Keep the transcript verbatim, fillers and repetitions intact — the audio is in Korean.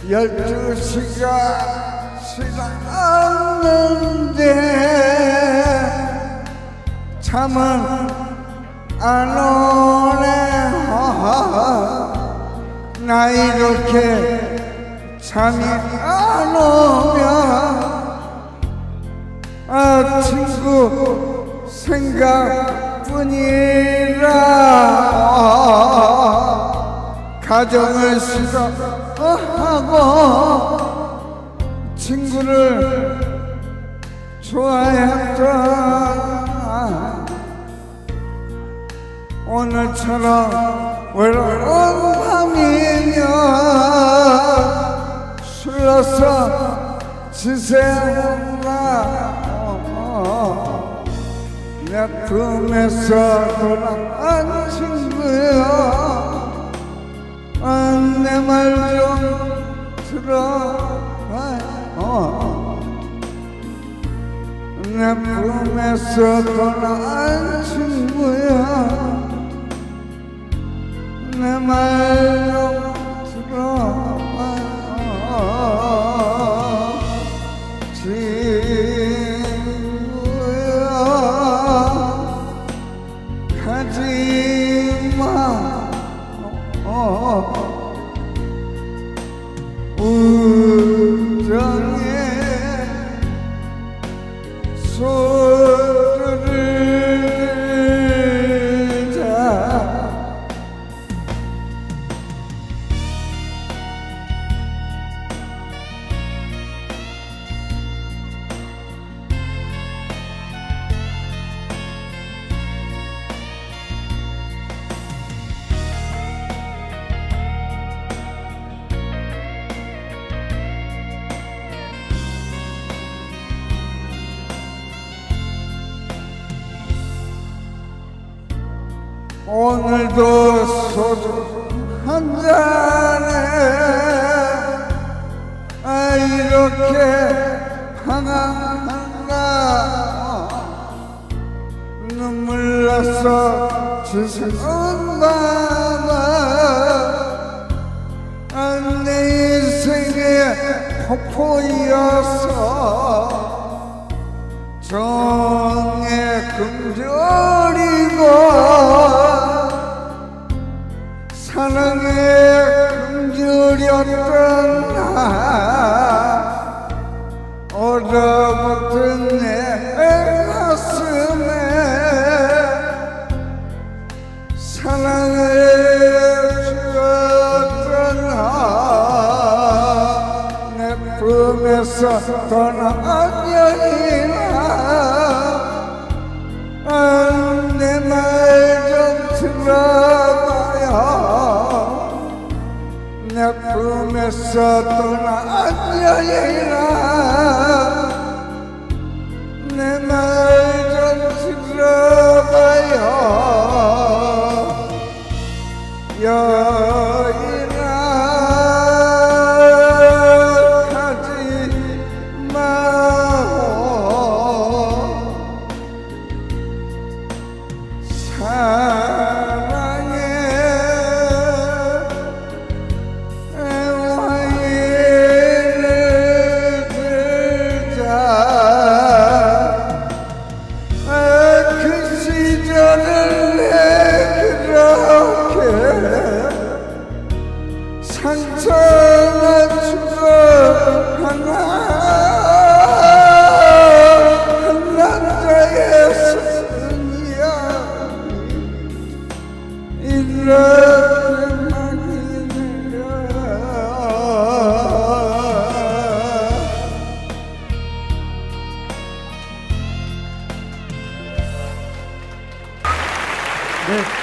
열두 시가 지났는데 잠은 안 오네. 나 이렇게 잠이 안 오면 아 친구 생각뿐이라 가정을 싫어하고 친구를 좋아했던 오늘처럼 외로운 밤이면 술러서 지새운다. 내 품에서 돌아간 친구야, 내 말 좀 들어봐요. 내 품에서 돌아간 친구야, 내 말 좀 들어봐요. 친구야 가지마. 우정의 소리를 들자. 오늘도 소주 한 잔에 아 이렇게 방황한가. 눈물 나서 지새운 밤아 아, 내 인생의 폭포여서 정의 금절이고 사랑에 금줄였던 나 얼어붙은 내 가슴에 사랑을 주었던 나 내 품에서 떠난 여인아 내 말 좀 들어봐요. 내 품에서 떠난 여인아 내 말 좀 들어봐요. 여인아 가지마. 사랑의 와인을 들자. 그 시절을 내 그렇게 상처가 주고 하나 한 남자의 이렇게 많이 내려. 네.